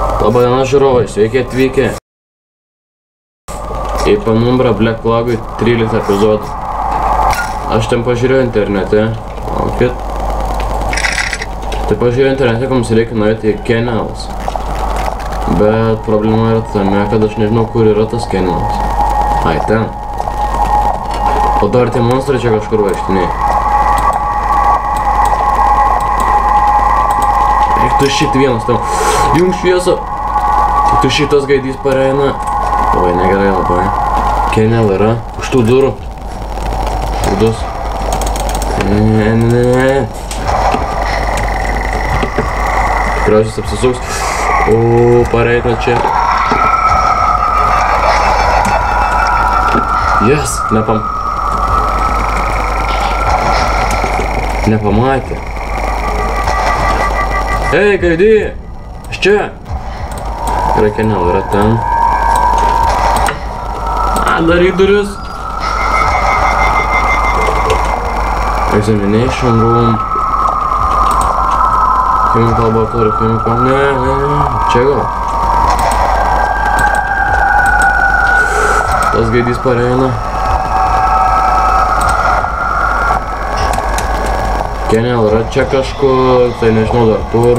Labadiena žiūrovai, sveiki atvykę į Penumbra Black Flag'ui 13 epizodą. Aš ten pažiūrėjau internete, tai pažiūrėjau internete, kad mums reikia nuėti į Kennels. Bet problema yra tame, kad aš nežinau, kur yra tas Kennels. Ai, ten. O dar tie monstrai čia kažkur vaikštiniai. Eik tu šit vienas tam. Jums šviesa. Tu šitas gaidys pareina. Oi, negerai labai. Kennel yra. Už tų durų. Šūdus. Ne. Tikriausiai apsisuks. O, pareina čia. Yes, nepamatė. Ei, gaidį! Aš čia! Yra Kennel, yra ten. Daryk duris. Examination room. Chemical laboratory, chemical... Ne. Čia gal. Tas gaidys pareina. Kennel yra čia kažkur, tai nežinau dar kur.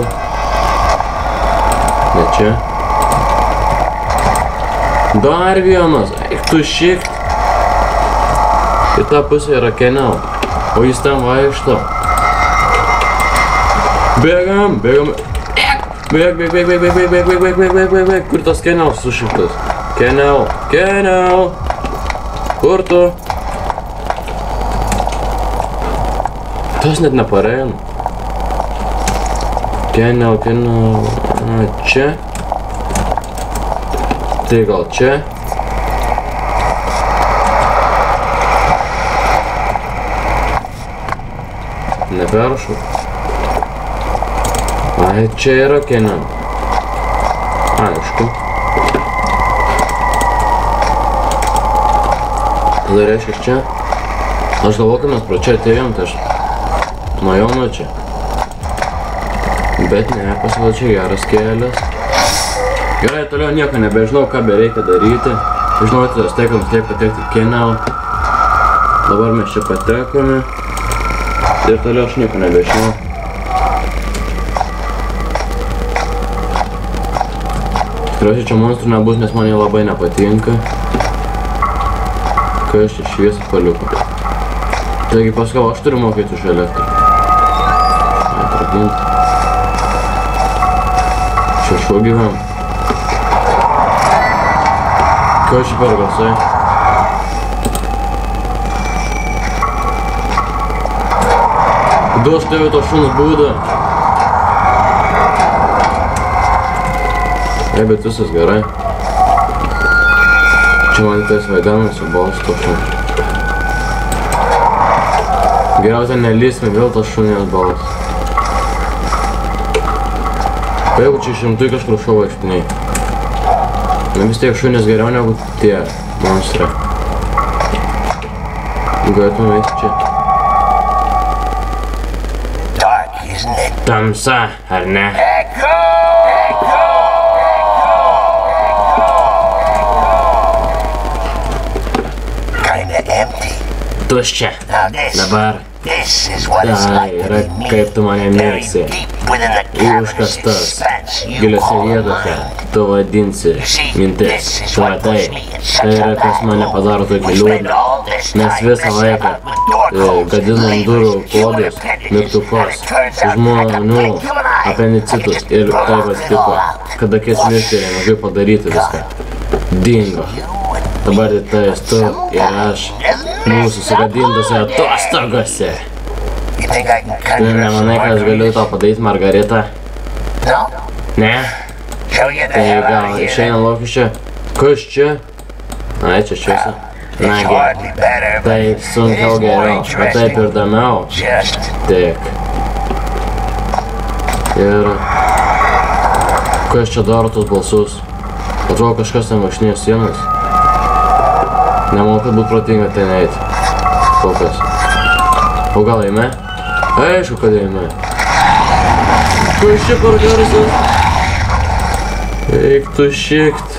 Ne čia. Dar vienas, eik tu šiek. Į tą pusę yra Kennel, o jis ten vaikšto. Bėgam. Bėg. Kur tas Kennel sušiktas? Kennel. Kur tu? Tas net nepareina. Kennel. Čia. Tai gal čia? Neperšau. Ai, čia yra Kennel. Aišku. Tada reiškia čia. Aš galvoju, kad mes pro čia atėjom, tai aš nuėjau nuo čia. Bet ne, pasirodo čia geras kelias. Gerai, toliau nieko nebežinau, ką bereikia daryti. Žinau, tai tas teikams tiek patekti į Kennel. Dabar mes čia patekome. Ir toliau aš nieko nebežinau. Tikriausiai čia monstrų nebus, nes man jie labai nepatinka. Kai aš čia šviesą paliuku. Taigi paskau, aš turiu mokėti už elektrą. Atrakinti. Čia šuo gyvenam. Kas čia per garsai? Du aš tėviu to šuns būdą. Ei, bet visas gerai. Čia man tais vaidanas su balsu to šuns. Geriausia nelysime vėl tas šunės balsas. Jeigu čia šimtui kažkur šuo vaikštiniai. Vis tiek šunės geriau negu tie monstrai. Galėtume eiti čia. Tamsa, ar ne? Tuščia. Dabar. Tai yra kaip tu mane mėgsi. Užkastas. Giliuose vietose tu vadinsi mintis. Tai yra kas mane padaro tokį liūdną. Mes visą laiką gadinom durų kodus, mygtukus, žmonių apendicitus ir taip atsitiko, kada kės mirštelė mažai padaryti viską. Dingo. Dabar tai tu ir aš mūsų sugadintose atostogose. Tu nemanai, kad aš galiu to padaryti, Margarita? Ne? Tai gal išeina lauk iš čia. Kas čia? Ai, čia šviesa. Nagi, taip sunkiau geriau, bet taip ir įdomiau. Tik. Ir... Kas čia daro tos balsus? Atrodo, kažkas ten vaikštinėjo sienas. Nemanau, kad būtų protinga ten eiti. Kol kas. O gal eime? Aišku, kad eime. Kas čia per garsas? Eik tu šikt.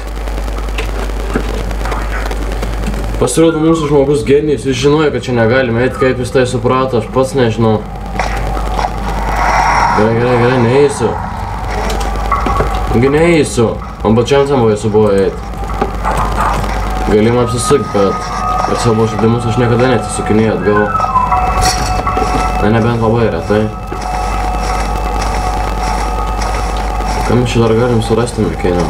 Pasirodo, mūsų žmogus genijus, jis žinojo, kad čia negalime eiti, kaip jis tai suprato, aš pats nežinau. Gerai, neįsiu. Neįsiu. Man pačiam tam buvo eiti. Galim apsisukti, bet per savo žaidimus aš niekada neatsisukinėjau atgal. Na, nebent labai retai. Ką mes čia dar galim surasti mekėniam?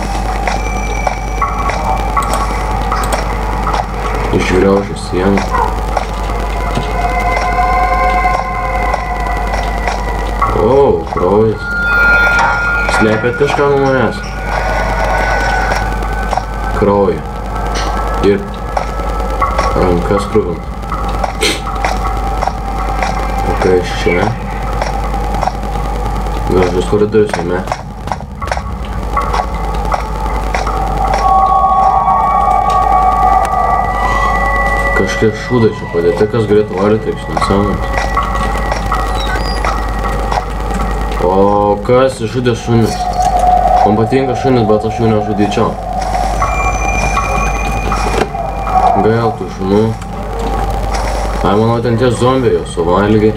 Išgriaužė sieną. O, kraujas. Slėpėt kažką nuo manęs? Kraują. Ir rankas krūvint. O kas čia? Gražus koridorius, ne? Kažkiek šūdai čia padėti, kas galėtų varyti taip nesąmonės. O kas išžudė šunis? Man patinka šunis, bet aš jų nežudyčiau. Gail tų šunų. Ai, manau, ten tie zombiai jau suvalgiai.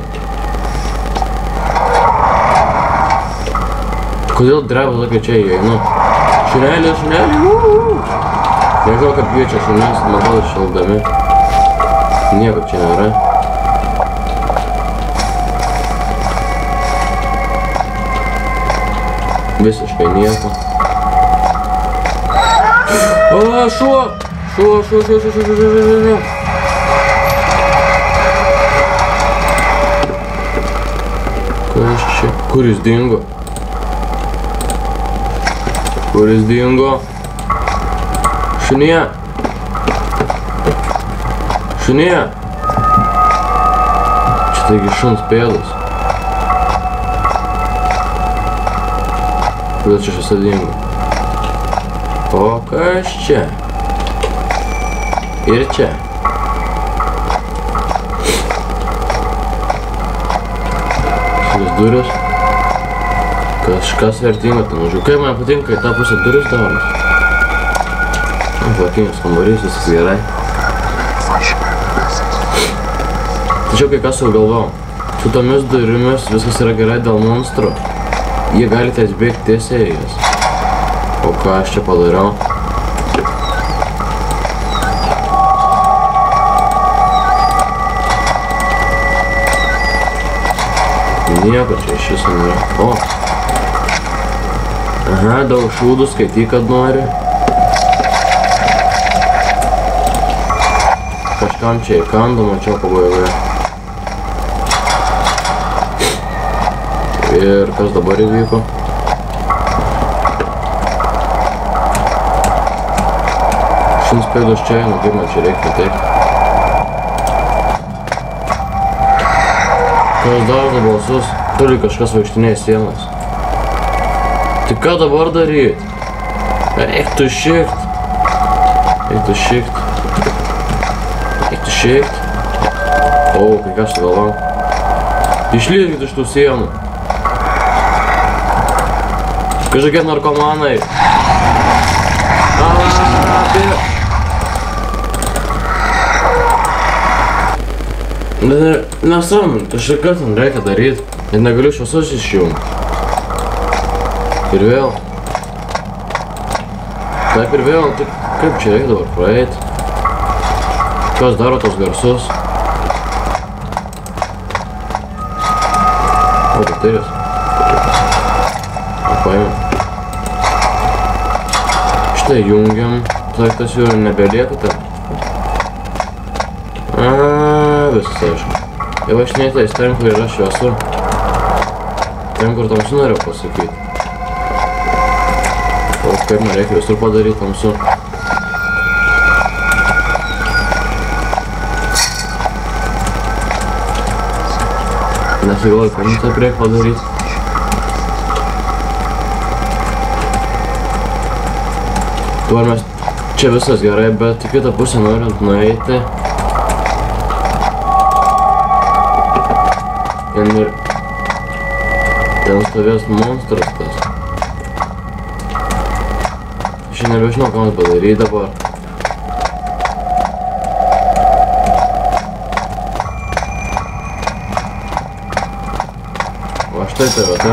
Kodėl dreba tokia čia įeinu? Šunelį! Nežinau, kaip kviečia šunis, matau šildami. Nieko čia nėra. Visiškai nieko. O, šuo! Šuo! Kas čia? Kur jis dingo? Šunie! Čia taigi šuns pėdas. Kodėl čia šis dingo? O kas čia? Ir čia. Šitas duris. Kažkas vertingo ten užžiūrėjau. Kaip man patinka į tą pusę duris daromas. Tvarkingas kambarys, viskas gerai. Tačiau kai kas sugalvojau. Su tomis durimis viskas yra gerai dėl monstrų. Jie galite atbėgti tiesiai į jas. O ką aš čia padariau? Nieko čia iš viso nėra. O! Aha, daug šūdų, skaityk, kad nori. Kažkam čia įkando, mačiau pabaigoje. Ir kas dabar įvyko? Šuns pėdos čia, nu kaip man čia reikia taip. Kas dažo balsus, turi kažkas vaikštinėja sienas. Tai ką dabar daryt? Eik tu šikt. O, kai ką aš sugalvau. Išlydkit iš tų sienų. Kažkokie narkomanai. Nesąmonė, kažką ten reikia daryt. Net negaliu šviesos išjungti. Ir vėl. Taip ir vėl, tai kaip čia reikia dabar praeit? Kas daro tos garsus? O, baterijos. Paėmėm. Štai jungiam. Tai tas jau nebelieka ten. Viskas aišku. Jau aš neįtais ten, kur yra šviesu. Ten, kur tamsu norėjau pasakyti. O kaip man reikia visur padaryti tamsu. Nesigalvoju, kad mums taip reikia padaryti. Dabar mes čia viskas gerai, bet į kitą pusę norint nueiti. Ten stovės monstras tas. čia nebežinau, ką man padaryti dabar. O štai tai vieta.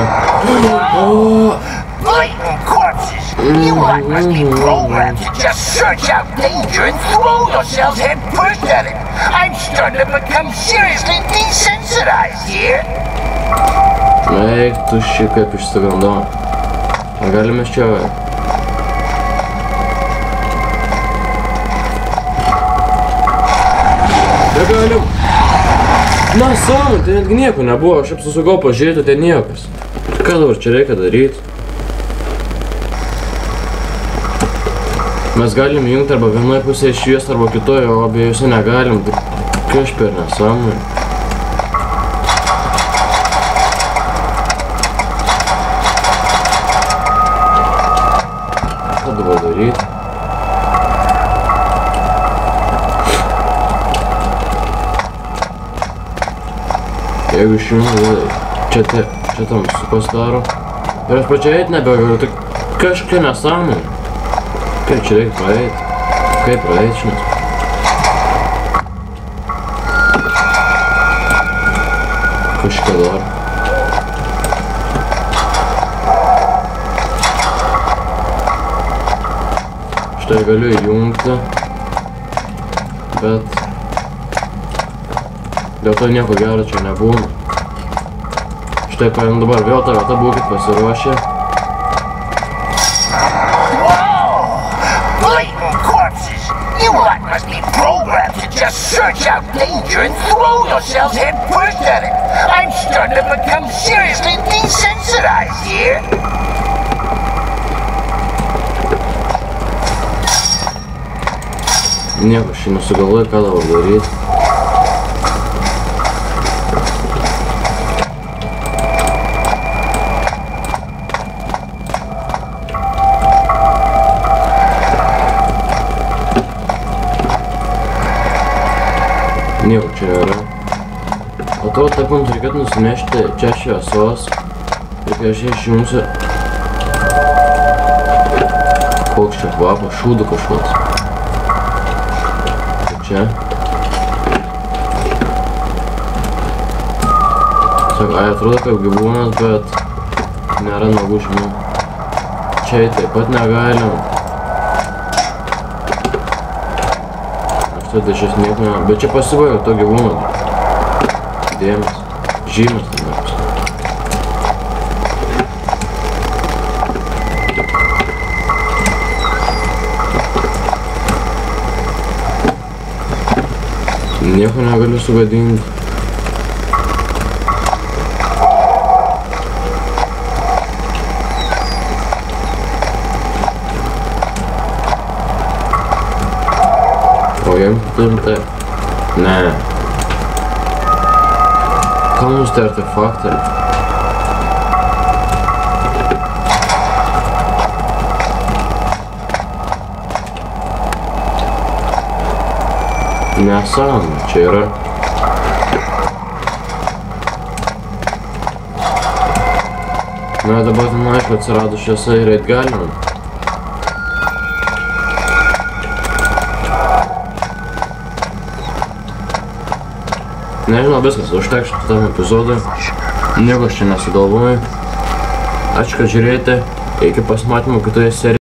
Blatant corpses! You lot must be programmed to just search out danger and throw yourselves head first at it! I'm starting to become seriously desensitized here! Eik, tuščiai kaip išsigandom. Ar galime čia? Negalim! Na, sąmonė, tai netgi nieko nebuvo, aš apsisukau pažiūrėti, tai niekas. Ką dabar čia reikia daryti? Mes galim jungti arba vienoje pusėje šviesti, arba kitoje, o abiejose negalim. Tai aš per nesąmonę. Ką dabar daryti? Jeigu išjungiu, čia tam pasidaro. Ir aš pačiai eit nebegaliu, tai kažkokia nesąmonė. Kaip čia reikia praeiti? Kaip praeiti šiandien? Kažką dar. Štai galiu įjungti, bet dėl to nieko gero čia nebūna. Štai paėm dabar vėl tą vietą, būkit pasiruošę. You lot must be programmed to just search out danger and throw yourselves head first at it! I'm starting to become seriously desensitized here! Nieko, aš nesugalvoju, ką dabar daryti. Nieko čia nėra. Atrodo, taip mums reikėtų nusinešti čia šviesos. Ir kai aš išjungsiu... Koks čia kvapas, šūdu kažkoks. Čia. Sako, atrodo kaip gyvūnas, bet nėra nagų žmonių. Čia taip pat negalim. Tada šias nieko nėra, bet čia pasibaigo to gyvūno. Dėmes, žymas ten nėra. Nieko negaliu sugadinti. O jam turim tai? Ne. Kam mums tai artefaktai? Nesąmonė, čia yra. Na, dabar ten aišku atsirado šviesa ir eit galima. Nežinau, viskas, užteks šitam epizodui. Nieko aš čia nesugalvoju. Ačiū, kad žiūrėjote. Iki pasimatymų kitoje serijoje.